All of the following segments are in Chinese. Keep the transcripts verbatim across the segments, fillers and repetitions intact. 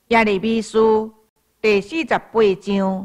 耶利米书第四十八章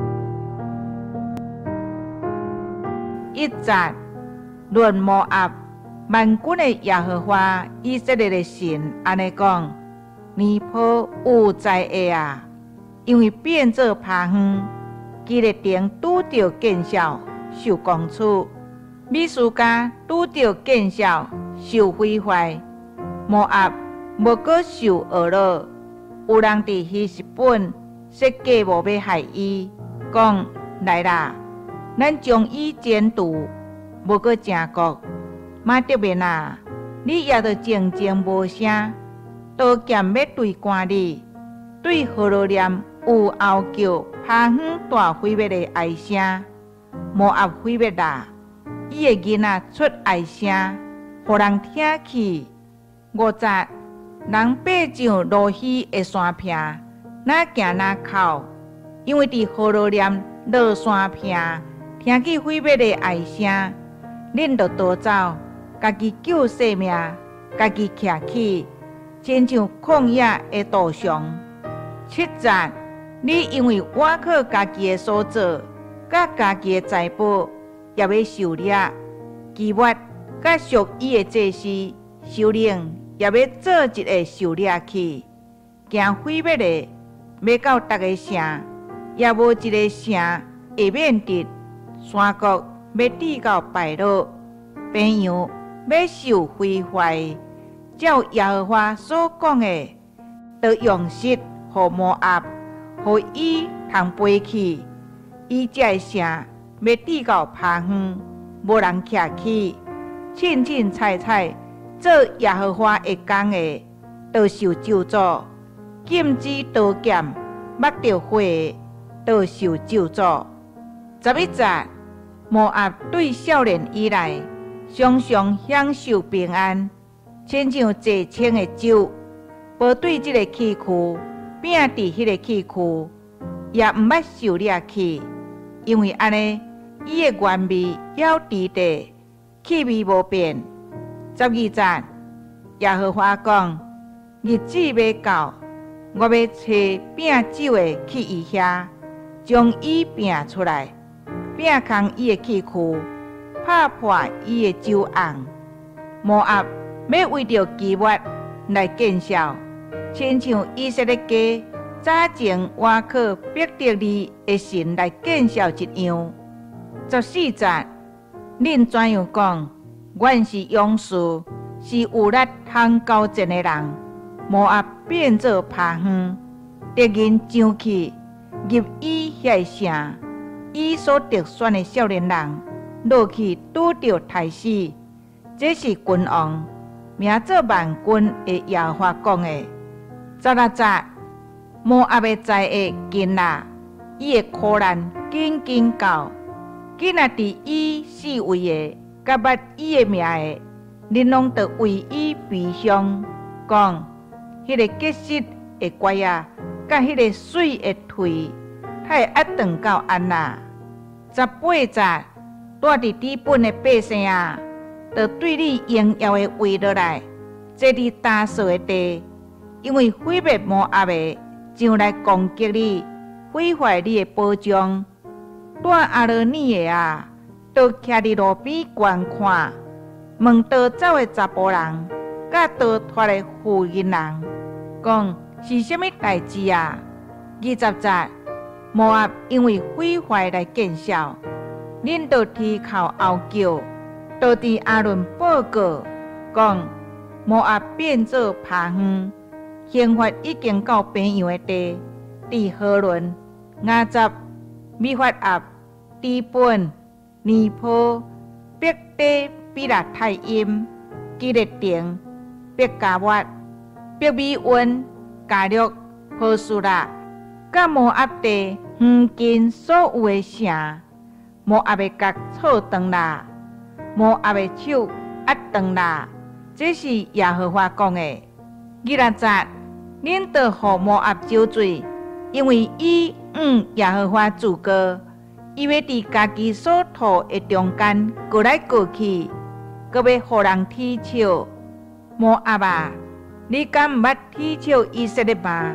一节，论摩押，万军的耶和华以色列的神安尼讲：尼泊有灾厄啊！因为变做趴园，基列顶拄着见效，受攻处；米斯加拄着见效，受毁坏。摩押无搁受恶恼。有人伫希实本设计谋要害伊，讲：来啦，咱将伊剪除，无搁正国。马德面啊，你也着静静无声，刀剑要对赶你，对何罗念有嗷叫、趴远大毁灭的哀声。摩押毁灭啦，伊的囡仔出哀声，互人听去。五节。人爬上罗希的山坪，哪行哪哭，因为伫何罗念落山坪，听见毁灭的哀声，恁就逃走，家己救性命，家己徛起，亲像旷野的道上。七节，你因为倚靠家己的所做，甲家己的财宝，也要受掠；基抹甲属伊的祭司，首领。也要做一个受掠去，行毁灭的，要到逐个城，也无一个城会免得。山谷要抵到败落，平阳要受毁坏。照耶和华所讲的，就用石互摩押，互伊通飞去。伊这个城要抵到趴远，无人徛起，凊凊彩彩。做耶和华会讲的，都受咒诅；禁止刀剑，擘着火的，都受咒诅。十一节，摩押对少年以来，常常享受平安，亲像坐清的酒，无对这个崎岖，摒伫迄个崎岖，也毋捌受掠去，因为安尼，伊的原味还伫地，气味无变。十二节，耶和华讲：日子要到，我要找摒酒的去伊遐，将伊摒出来，摒空伊的器躯，拍破伊的酒甕。摩押要为着基抹来见效，亲像以色列家早前倚靠伯特利的神来见效一样。十四节，恁怎样讲？阮是勇士，是有力通交战的人。摩押变做趴园，敌人上去入伊遐城，伊所得选的少年人落去拄着杀死。这是君王名做万军的耶和华讲的。十六节，摩押的灾厄近啦，伊的苦难紧紧到，囡仔伫伊四围的。甲捌伊的名的，恁拢得为伊悲伤，讲迄个结实的乖啊，甲迄个水的腿，他会压断到安那。十八节，住伫底本的百姓啊，就对你荣耀的围落来，坐伫大扫的地，因为毁灭摩押的，上来攻击你，毁坏你的保障。住阿罗尼的啊！都徛伫路边观看，问逃走的查甫人，甲逃脱的妇人人，讲是啥物代志啊？二十节，摩押因为毁坏来见效，恁就啼哭嚎叫，都伫阿伦报告，讲摩押变做趴园，刑罚已经到平阳的地，伫何伦、雅杂、米法亚、底本。尼泊、伯特比拉太因、基列顶、伯加抹、伯米温、加略、波斯拉，甲摩押地附近所有的城，摩押的角错断啦，摩押的手压断啦。这是耶和华讲的。二十节，恁得互摩押酒醉，因为伊嗯耶和华自告。伊要伫家己所土的中间过来过去，阁要互人踢笑。摩押啊，你敢毋捌踢笑以色列吗？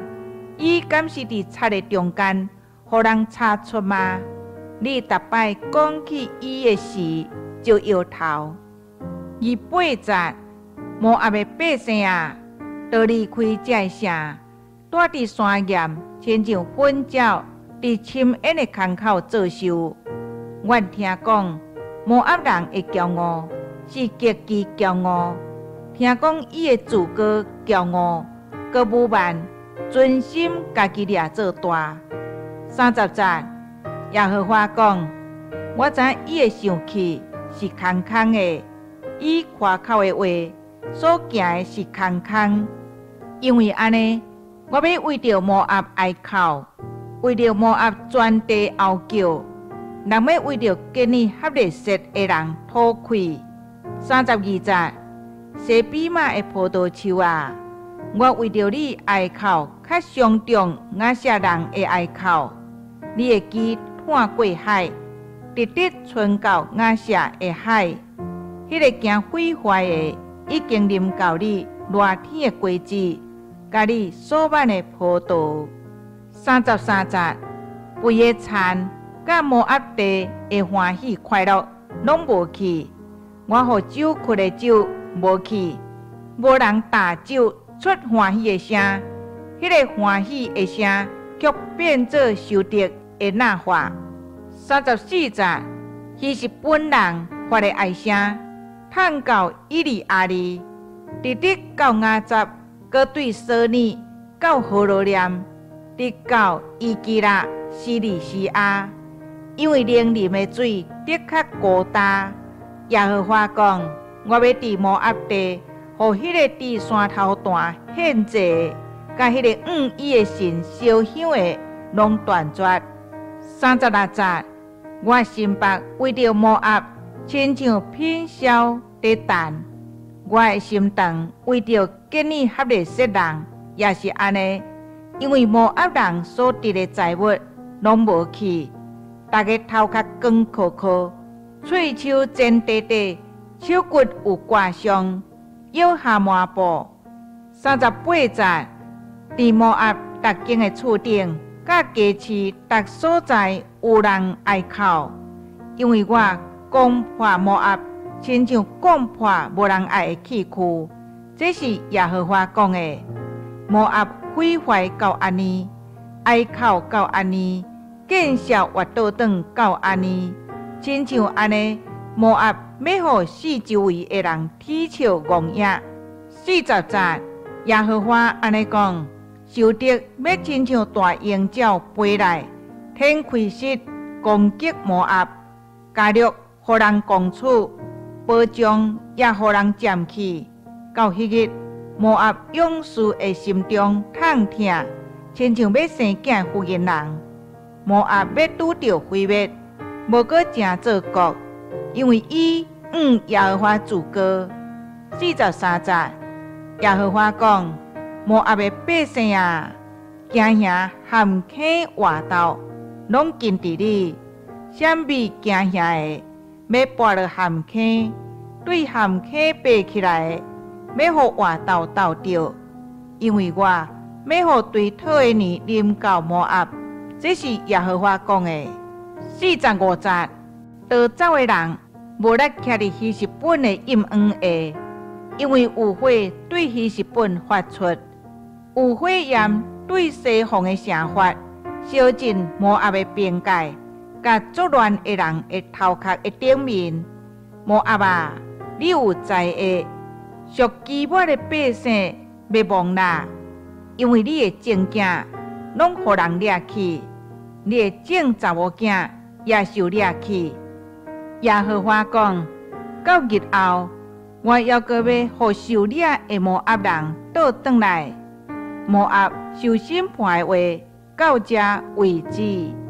伊敢是伫插的中间，互人插出吗？你逐摆讲起伊的时，就摇头。二八节，摩押的百姓啊，都离开这城，住伫山岩，亲像粪鸟伫深渊的空口做寿。阮听讲，摩押人会骄傲，是极其骄傲。听讲伊的自高骄傲，阁无慢，存心家己掠做大。三十节，耶和华讲：我知伊的生气是空空的，伊夸口的话所行的是空空。因为安尼，我要为着摩押哀哭，为着摩押全地嚎叫，人要为着跟你合列色的人吐气。三十二节，西比玛的葡萄树啊，我为着你哀哭，较相中亚舍人的哀哭。你的枝探过海，直直存到亚舍的海。迄、那个行毁坏的，已经临到你热天的果子，甲你所挽的葡萄。三十三节，肥的田甲摩押地的欢喜快乐拢无去，我互酒窟的酒无去，无人打酒出欢喜的声，迄、那个欢喜的声却变做受敌的呐喊。三十四节，希实本人发的哀声，探到伊利阿利，直直到雅杂，搁对索尼到何罗念，直到伊基拉西利西亚，因为灵啉的水的确孤单。耶和华讲：我要伫摩押地，互迄个伫山头段献祭，甲迄个五伊的神烧香的，拢断绝。三十六节，我心腹为着摩押，亲像品烧在蛋；我的心肠为着跟你合列色人，也是安尼。因为摩押人所得的财物拢无去，大家头壳光壳壳，喙手尖短短，手骨有刮伤，腰下麻布。三十八节，伫摩押逐间的厝顶，甲街市逐所在有人哀哭，因为我攻破摩押，亲像攻破无人爱的器躯。这是耶和华讲的。摩押毁坏到安尼，哀哭到安尼，建设活倒转到安尼，亲像安尼，摩押要互四周围的人啼笑戇影。四十节，耶和华安尼讲：受敌要亲像大鹰鸟飞来，天开翅攻击摩押，加入互人攻处，保障也互人占去。到迄日，摩押勇士的心中痛痛，亲像要生囝妇人人。摩押要拄着毁灭，无搁正做国，因为伊嗯耶和华自高。四十三节，耶和华讲：摩押的百姓啊，行遐含坑活斗，拢近伫你。啥物行遐的，要跋落含坑，对含坑爬起来，要互活斗斗着，因为我要互对讨的年临到摩押。这是耶和华讲的。四十五节，逃走的人无力徛伫希实本的阴暗下，因为有火对希实本发出，有火焰对西方的城发，烧尽摩押的边界，甲作乱的人的头壳的顶面。摩押啊，你有灾厄，属基抹的百姓要亡啦，因为你的正囝拢互人掠去，你的正查某囝也受掠去。耶和华讲：到日后，我要搁要互受掠的摩押人倒转来。摩押受审判的话，到这为止。